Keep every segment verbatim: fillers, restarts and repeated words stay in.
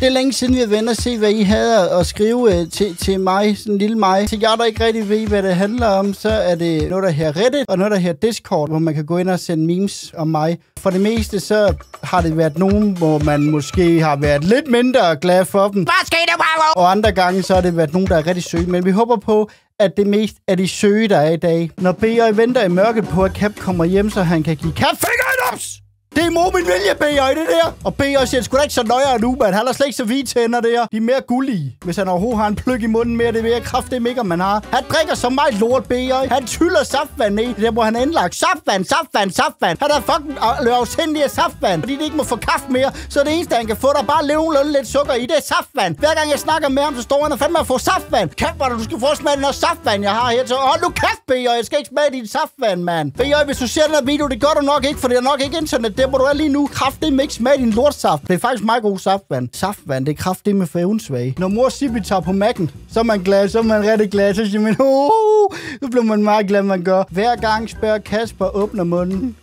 Det er længe siden, vi har vendt og se, hvad I havde at skrive øh, til, til mig, sådan en lille mig. Til jer, der ikke rigtig ved, hvad det handler om, så er det noget, der her Reddit, og noget, der her Discord, hvor man kan gå ind og sende memes om mig. For det meste, så har det været nogen, hvor man måske har været lidt mindre glad for dem. Hvad sker der, Bravo? Og andre gange, så har det været nogen, der er rigtig søge. Men vi håber på, at det mest er de søge, der er i dag. Når B J venter i mørket på, at Cap kommer hjem, så han kan give Cap fingernups! Det er imod min vilje, B J, det der. Og B J siger, sgu da ikke så nøjere nu, man. Han har slet ikke så hvide tænder der. De er mere gullige. Hvis han overhovedet har en pløk i munden mere, det vil jeg kraftedeme ikke, om man har. Han drikker så meget lort, B J. Han tyller saftvand ned. Det der, hvor han er indlagt. Saftvand, saftvand, saftvand. Han er fucking afsindig af saftvand. Fordi det ikke må få kaffe mere. Så det eneste, han kan få, der er bare levende lidt sukker i, det er saftvand. Hver gang jeg snakker med ham, så står han og fandme at få saftvand. Kæft, hvor du skal få smag den her saftvand, jeg har her. Så hold nu kæft, B J. Jeg skal ikke smage din saftvand, mand. B J, hvis du ser den her video, det gør du nok ikke, for det er nok ikke internet der, hvor du er lige nu. Kraftedeme ikke smag din lortsaft. Det er faktisk meget god saftvand. Saftvand, det er kraftedeme for evensvage. Når mor Sibi tager på Mac'en, så er man glad, så er man rigtig glad. Så siger man, oh, så bliver man meget glad, man gør. Hver gang spørger Kasper, åbner munden.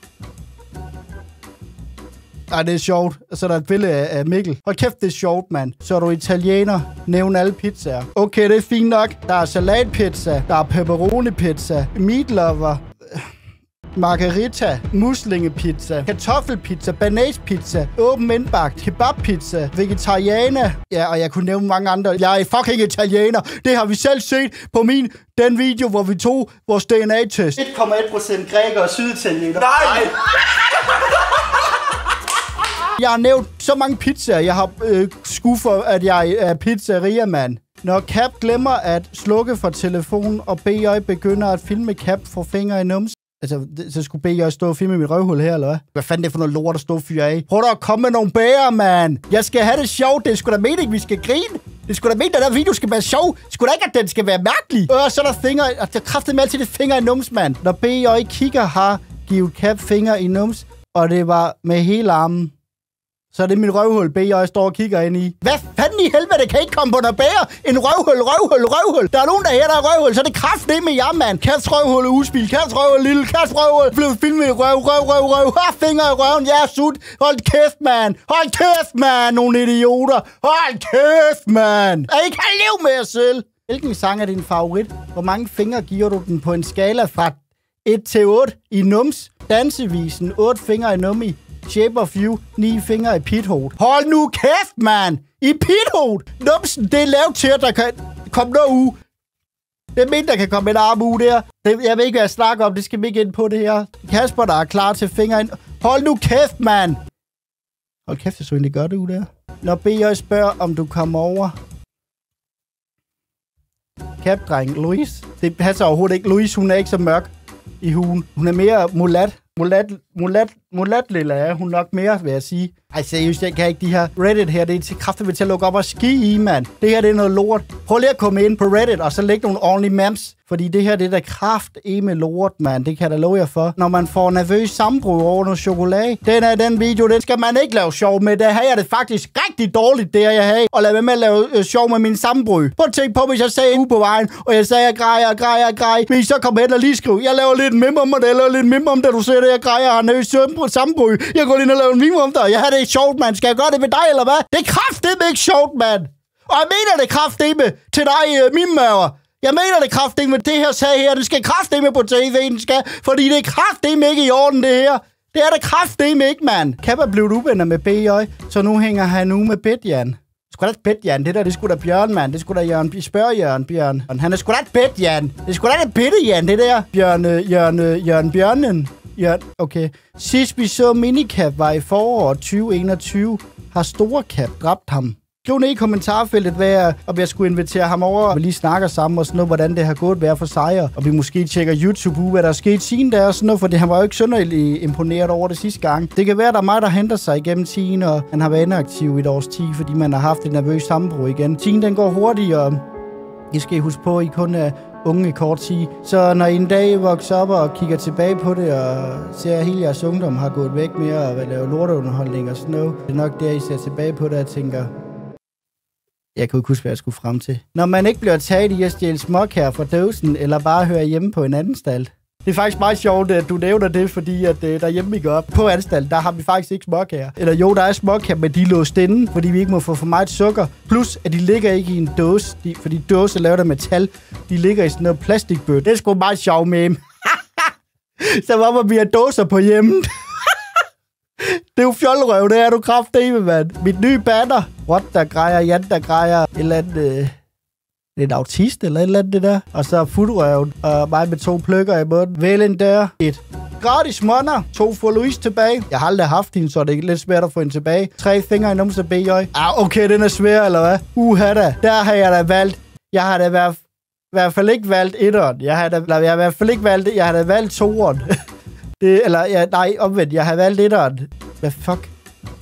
Ej, det er sjovt. Så er der et billede af Mikkel. Hold kæft, det er sjovt, mand. Så er du italiener. Nævn alle pizzaer. Okay, det er fint nok. Der er salatpizza. Der er pepperoni-pizza. Meat lover. Margarita, muslingepizza, kartoffelpizza, banæspizza, åben indbagt, kebabpizza, vegetarianer. Ja, og jeg kunne nævne mange andre. Jeg er fucking italiener. Det har vi selv set på min, den video, hvor vi tog vores D N A-test. et komma et procent græker og syditaliener. Nej! Jeg har nævnt så mange pizzaer. Jeg har øh, skuffer, at jeg er pizzeria-mand. Når Cap glemmer at slukke for telefonen, og B J begynder at filme Cap for fingre i nums. Altså, så skulle B J stå og filme mit røvhul her, eller hvad? Hvad fanden det for noget lort at stå og fyre af? Prøv da at komme med nogle bærer, mand! Jeg skal have det sjovt. Det er sgu da meningen, vi skal grine. Det skulle da mene, at den der video skal være sjov. Det skulle da ikke, at den skal være mærkelig. Øh, så er der fingre... Og der kræfter med altid det fingre i nums, mand. Når B J kigger, har givet Cap fingre i nums, og det var med hele armen. Så er det min røvhul, B J står og kigger ind i. Hvad fanden i helvede, kan ikke komme på noget bære? En røvhul, røvhul, røvhul. Der er nogen, der her, der er røvhul, så er det kraftedeme med jer, mand. Kats røvhul er udspil, Kats røvhul, lille Kats røvhul. Blev filmet i røv, røv, røv, røv. Ha, fingre i røven, ja, sut. Hold kæft, mand. Hold kæft, mand. Nogle idioter. Hold kæft, mand. At I kan leve med jer selv. Hvilken sang er din favorit? Hvor mange fingre giver du den på en skala fra et til otte i nums? Dansevisen, otte fingre i nummi. Shape of You, ni fingre i pithole. Hold nu kæft, mand! I pithole! Numsen, det er lavet til, at der kan komme noget uge. Det er mindre, der kan komme en arm uge der. Det, jeg ved ikke, hvad jeg snakker om. Det skal vi ikke ind på det her. Kasper, der er klar til fingeren. Hold nu kæft, mand! Hold kæft, jeg så egentlig gør det uge der. Når B J spørger, om du kommer over. Cap-dreng, Louise. Det passer overhovedet ikke. Louise, hun er ikke så mørk i huen. Hun er mere mulat. Mulat, mulat, mulat lilla er hun nok mere, vil jeg sige. Ej, seriøst, jeg kan ikke de her Reddit her. Det er til kræfter til at lukke op og ski i, mand. Det her, det er noget lort. Prøv lige at komme ind på Reddit, og så lægge nogle ordentlige memes. Fordi det her, det er da kraftedeme lort, mand. Det kan jeg da love jer for. Når man får nervøs sammenbrud over noget chokolade. Den er den video, den skal man ikke lave sjov med. Der har jeg det faktisk rigtig dårligt, det jeg har. Og lad være med at lave øh, sjov med min sammenbrud. Prøv at tænke på, hvis jeg sagde ude på vejen, og jeg sagde, jeg græder, jeg græder, jeg græder. Men I så kom hen og lige skrive, jeg laver lidt meme om, og jeg laver lidt meme om, da du ser det, jeg græder, jeg har nervøs sammenbrud. Jeg går lige og laver en meme om dig. Jeg har det ikke sjovt, mand. Skal jeg gøre det med dig, eller hvad? Det er kraftedeme ikke sjovt, mand. Og jeg mener det kraftedeme til dig, øh, mine maver. Jeg mener det kraftedeme med det her sag her. Det skal kraftedeme på T V, den skal. Fordi det er kraftedeme ikke i orden, det her. Det er det kraftedeme ikke, mand. Kappa blev uvenner med B J, så nu hænger han ude med Bedjan. Det skulle da ikke Bedjan, det der, det skulle da Bjørn, mand. Det skulle da Jørgen, spørg Jørgen, Bjørn. Han er sgu da ikke Bedjan. Det skulle da ikke Bedjan, det der. Bjørn, øh, Jørgen, øh, Jørgen Bjørnen. Jørgen, okay. Sidst vi så Minicap var i foråret tyve enogtyve, har Storecap dræbt ham. Skriv ned i kommentarfeltet, hvad jeg, om jeg skulle invitere ham over, og vi lige snakker sammen og sådan noget, hvordan det har gået hver for sig, og vi måske tjekker YouTube ud, hvad der er sket siden der og sådan noget, for han var jo ikke synderligt imponeret over det sidste gang. Det kan være, at der er mig, der henter sig igennem tiden, og han har været inaktiv i et års tid, fordi man har haft et nervøst sammenbrud igen. Tiden den går hurtigt, og I skal huske på, at I kun er unge i kort tid. Så når I en dag vokser op og kigger tilbage på det, og ser, at hele jeres ungdom har gået væk med at lave lorteunderholdning og sådan noget, det er nok der, I ser tilbage på det og tænker, jeg kunne ikke huske, hvad jeg skulle frem til. Når man ikke bliver taget i at stjæle småkager fra dåsen, eller bare høre hjemme på en anden stald. Det Det er faktisk meget sjovt, at du nævner det, fordi at uh, derhjemme vi går på anstalt, der har vi faktisk ikke småkager. Eller jo, der er småkager, men de er låst inde, fordi vi ikke må få for meget sukker. Plus, at de ligger ikke i en dåse, de, fordi dåse er lavet af metal. De ligger i sådan noget plastikbøtte. Det er sgu meget sjovt med. Så hvorfor vi har dåser på hjemmet? Det er jo fjollerøv, det er du kraftedeme, mand. Mit nye banner. What, der grejer, Jan, der grejer et eller andet... Øh, en autist eller et eller andet det der. Og så futrøven og mig med to pløkker i munden. Vælgen der. Et. Gratis måneder. To for Louise tilbage. Jeg har aldrig haft hende, så det er lidt svært at få hende tilbage. Tre fingre i numse B J. Ah, okay, den er svær, eller hvad? Uha da. Der har jeg da valgt. Jeg har da været... i hvert fald ikke valgt etteren. Jeg har da, jeg har i hvert fald ikke valgt... Jeg har da valgt toeren. Det, eller, ja, nej, omvendt. Jeg har valgt etteren. Hvad fuck?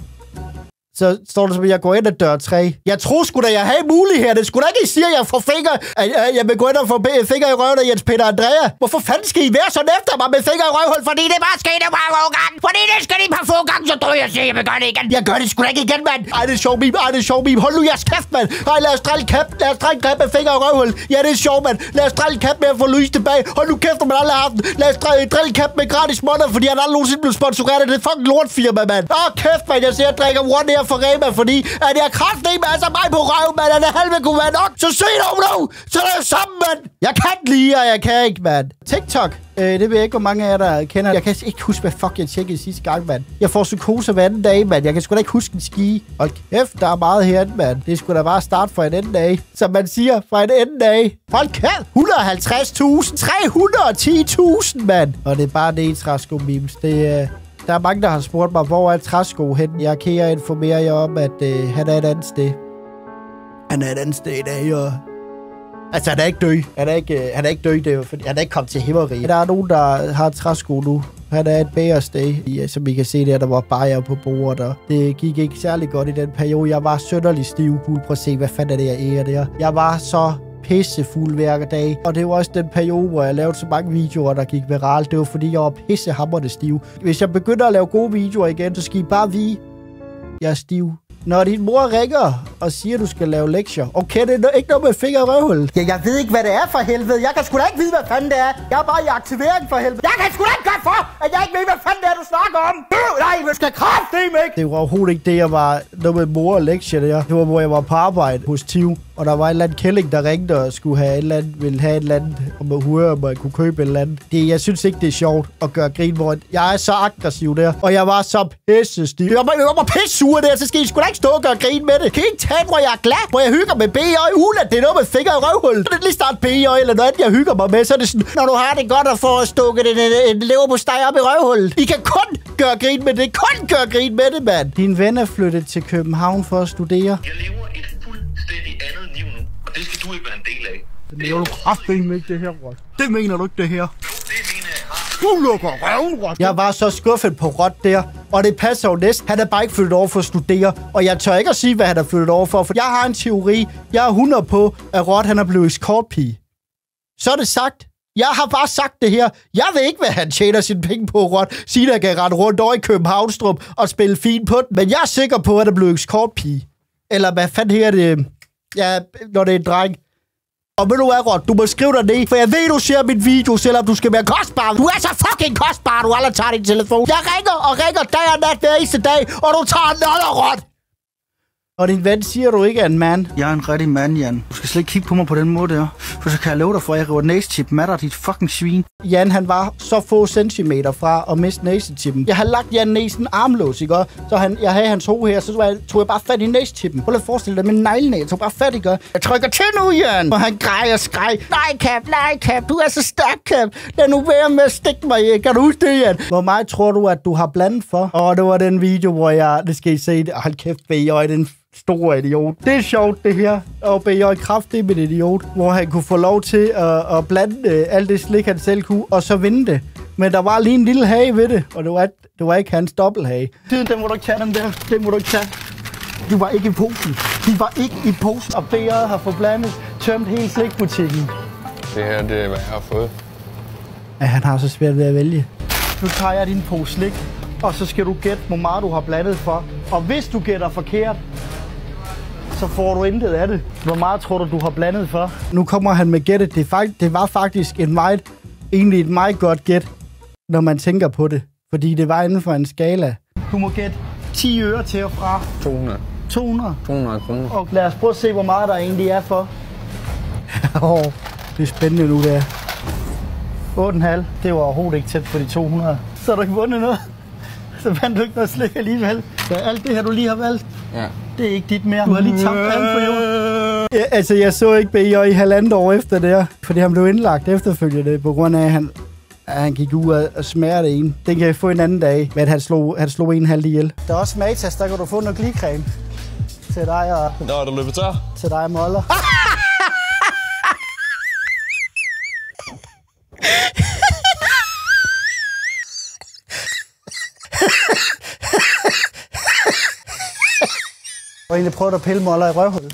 Så står der som, at jeg går ind ad dør tre. Jeg tror sgu da, jeg havde mulighed. Det skulle da ikke, I siger, at jeg får fingre. At jeg vil gå ind og få fingre i røven af Jens Peter Andrea. Hvorfor fanden skal I være sådan efter mig med fingre i røvhul? Fordi det bare skete bare få gange. Fordi det skal de bare få gange, så tror jeg, at jeg vil gøre det igen. Jeg gør det sgu da ikke igen, mand. Ej, det er sjovt, mime. Ej, det er sjovt, mime. Hold nu jeres kæft, mand. Ej, lad os drille kæft. Lad os drille kæft med fingre i røvhul. Ja, det er sjovt, mand. Lad os drille kæft med at få Louise tilbage. Hold nu kæft, man aldrig har haft den. Lad os drille, drille kæft med gratis måneder, fordi han aldrig nogensinde blev sponsoreret af det fucking lortfirma, mand. Åh, kæft, mand. Jeg ser, at jeg drikker one her for Rema, fordi at jeg kraftedeme altså mig på røv, mand. At det halve kunne være nok. Så se dog nu. Så er det sammen, mand. Jeg kan lide, og jeg kan ikke, mand. TikTok. Øh, det ved jeg ikke, hvor mange af jer, der kender. Jeg kan ikke huske, hvad fuck jeg tjekkede sidste gang, mand. Jeg får psykose hver anden dag, mand. Jeg kan sgu da ikke huske en ski. Hold kæft, der er meget herinde, mand. Det skulle da bare starte fra en anden dag. Som man siger, fra en anden dag. Hold kæft, et hundrede og halvtreds tusind. tre hundrede og ti tusind, mand. Og det er bare det i træsko-memes. Det er... Øh Der er mange, der har spurgt mig, hvor er Træsko hen? Jeg kan jeg informere jer om, at øh, han er et andet sted. Han er et andet sted i dag, og... Altså, han er ikke død. Han er ikke, øh, han er ikke død, det er, fordi han er ikke kommet til himmeri. Der er nogen, der har Træsko nu. Han er et bedre sted, ja, som I kan se der, der var bajer på bordet, og det gik ikke særlig godt i den periode. Jeg var sønderlig stiv. Prøv at se, hvad fanden er det, jeg ærer der. Jeg var så... pissefuld hver dag. Og det var også den periode, hvor jeg lavede så mange videoer, der gik viralt. Det var fordi, jeg var pissehamrende stiv. Hvis jeg begynder at lave gode videoer igen, så skal I bare vide, jeg er stiv. Når din mor ringer og siger, at du skal lave lektier. Okay, det er ikke noget med finger og røvhul. Ja, jeg ved ikke, hvad det er for helvede. Jeg kan sgu da ikke vide, hvad fanden det er. Jeg er bare i aktivering for helvede. Jeg kan sgu da ikke gøre for, at jeg ikke ved, hvad fanden det er, du snakker om. Nej, vi skal kraftedeme ikke. Det var overhovedet ikke det, jeg var noget med mor og lektier der. Det var, hvor jeg var på arbejde hos Tiv. Og der var en eller anden kælling, der ringte og skulle have et eller andet, ville have et eller andet, og man høre, om jeg kunne købe et eller andet. Det, jeg synes ikke, det er sjovt at gøre grin, hvor jeg er så aggressiv der. Og jeg var så pissestiv. Jeg var, jeg var pissesur der, så skal I sgu da ikke stå og gøre grin med det. Kan I ikke tage hvor jeg er glad, hvor jeg hygger med B J, uden at det er noget med finger og røvhul. Det er lige start B J eller noget andet, jeg hygger mig med, så er det sådan, når du har det godt at få stukket en, en, en leverpostej op i røvhullet. I kan kun gøre grin med det. Kun gøre grin med det, mand. Din ven er flyttet til København for at studere. Jeg lever et fuldstændig andet liv nu, og det skal du ikke være en del af. Det mener du kraftedeme ikke, det her, Rod. Det mener du ikke, det her. Jo, det mener jeg. Du lukker røven, Rod. Jeg var så skuffet på Rod der, og det passer jo næsten. Han er bare ikke flyttet over for at studere, og jeg tør ikke at sige, hvad han er flyttet over for, for jeg har en teori. Jeg er hundrede på, at Rod han er blevet escortpige. Så er det sagt. Jeg har bare sagt det her. Jeg ved ikke, hvad han tjener sine penge på, Rod. Siden jeg kan rette rundt over i Københavnstrup og spille fint på den. Men jeg er sikker på, at han er blevet escortpige. Eller hvad fanden her det... Ja, når det er en dreng. Og ved du hvad, Rod? Du må skrive dig ned, for jeg ved, du ser min video, selvom du skal være kostbar. Du er så fucking kostbar, du aldrig tager din telefon. Jeg ringer og ringer dag og nat hver eneste dag, og du tager en noller, Rod. Og din ven siger, du ikke er en mand. Jeg er en rigtig mand, Jan. Du skal slet ikke kigge på mig på den måde der. For så kan jeg love dig for, at jeg river næsetippen med dig, dit fucking svin. Jan, han var så få centimeter fra at miste næsetippen. Jeg har lagt Jan ned i sådan en armlås, ikke? Så han, jeg havde hans hoved her, så tog jeg, tog jeg bare fat i næsetippen. Prøv at forestille dig med neglene. Jeg tog bare fat, ikke? Jeg trykker til nu, Jan. Og han grej og skreg. Nej, Cap, nej, Cap. Du er så stærk, Cap. Lad nu være med at stikke mig, ikke? Kan du huske det, Jan? Hvor meget tror du, at du har blandet for? Og det var den video, hvor jeg... Det skal I se. Hold kæft, B J, den store idiot. Det er sjovt, det her. Og B J kraftigt med en idiot, hvor han kunne få lov til at, at blande øh, alt det slik, han selv kunne, og så vinde det. Men der var lige en lille hage ved det, og det var, det var ikke hans dobbelthage. Den må du ikke tage, den der. Den må du ikke tage. De var ikke i posen. De var ikke i posen. Og B J har forblandet, tømt hele slikbutikken. Det her, det er, hvad jeg har fået. Ja, han har så svært ved at vælge. Nu tager jeg din pose slik, og så skal du gætte, hvor meget du har blandet for. Og hvis du gætter forkert, så får du intet af det. Hvor meget tror du, du har blandet for? Nu kommer han med gættet. Det, det var faktisk en meget egentlig et meget godt gæt, når man tænker på det. Fordi det var inden for en skala. Du må gætte ti øre til og fra. to hundrede. to hundrede. to hundrede kroner. Og lad os prøve at se, hvor meget der egentlig er for. oh, det er spændende nu, det er. otte komma fem. Det var overhovedet ikke tæt på de to hundrede. Så har du ikke vundet noget. Så vandt du ikke noget slik alligevel. Så alt det her, du lige har valgt, Ja. det er ikke dit mere. Du har lige tabt alt på jorden. Ja, altså, jeg så ikke B J i halvandet år efter det her. Fordi han blev indlagt efterfølgende, på grund af, at han, at han gik ud og smerte en. Den kan jeg få en anden dag, men han slog, han slog en halv ihjel. Der er også Matas, der kan du få noget glicreme. Til dig og... Nå, er du løbet tør? Til dig, Moller. Og egentlig prøvet at pille Moller i røvhullet.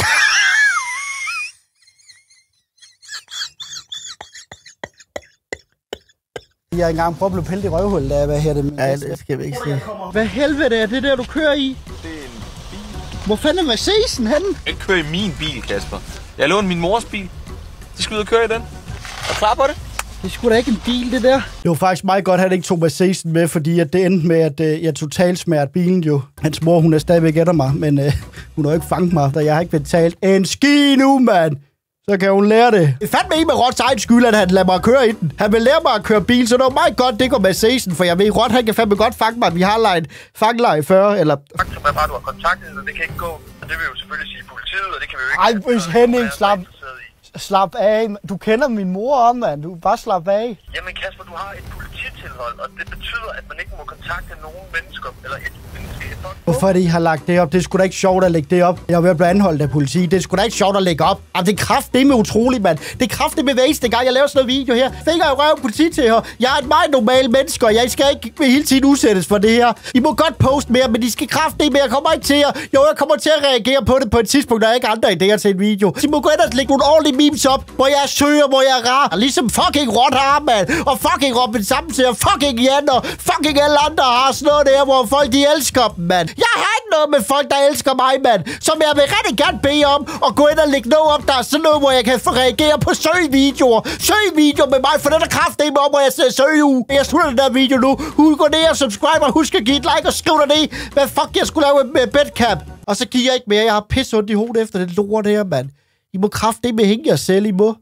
Jeg har engang prøvet at blive pillet i røvhullet, da jeg var her. Det ja, det skal vi ikke se. Hvad helvede er det der, du kører i? Det er en bil. Hvor fanden er Mercedesen henne? Jeg kører i min bil, Kasper. Jeg lånte min mors bil. De skal ud og køre i den. Er du klar på det? Det er sgu da ikke en bil, det der. Det var faktisk meget godt, at han ikke tog Mercedesen med, fordi at det endte med, at øh, jeg totalt smerte bilen jo. Hans mor, hun er stadigvæk efter mig, men øh, hun har ikke fanget mig, da jeg har ikke betalt en ski nu, mand. Så kan hun lære det. Det er fandme ikke med Rods egen skyld, at han lader mig køre i den. Han vil lære mig at køre bil, så det var meget godt, det går Mercedesen, for jeg ved, Rod, han kan fandme godt fange mig. Vi har lejet fangleje før, eller... Faktum er bare, at du har kontaktet, og det kan ikke gå. Og det vil jo selvfølgelig sige politiet, og det kan vi jo ikke... Ej, hvis Henning, slap, slap af. Du kender min mor om, mand. Du bare slap af. Jamen Kasper, du har et polititilhold, og det betyder, at man ikke må kontakte nogen mennesker, eller et menneske. Hvorfor er det, I har lagt det op? Det er sgu da ikke sjovt at lægge det op. Jeg er ved at blive anholdt af politi. Det er sgu da ikke sjovt at lægge op. Jamen, det er kraftedeme utroligt, mand. Det er kraftedeme hver eneste gang, jeg laver sådan noget video her. Finger i røv, politi til her. Jeg er et meget normalt menneske, og jeg skal ikke hele tiden udsættes for det her. I må godt poste mere, men de skal kraftedeme. Jeg kommer ikke til jer. Jo, jeg kommer til at reagere på det på et tidspunkt, der er ikke andre idéer til en video. Så I må gå ind og lægge nogle ordentlige memes op, hvor jeg søger, hvor jeg er rar. Ligesom fucking Rod har, mand. Og fucking Robin Samse, og fucking Jan, og fucking alle andre har sådan noget der, hvor folk de elsker dem, mand. Jeg har ikke noget med folk, der elsker mig, mand. Som jeg vil rigtig gerne bede om at gå ind og lægge noget op, der er sådan noget, hvor jeg kan reagere på søgevideoer. Søgevideoer med mig, for den er kraftedeme om, hvor jeg ser søge uge. Jeg slutter den der video nu. Husk gå ned og subscribe, og husk at give et like og skriv dig det. Hvad fuck jeg skulle lave med bedcap. Og så giver jeg ikke mere. Jeg har pisse ondt i hovedet efter det lort her, mand. I må kraftedeme hænge jer selv, I må.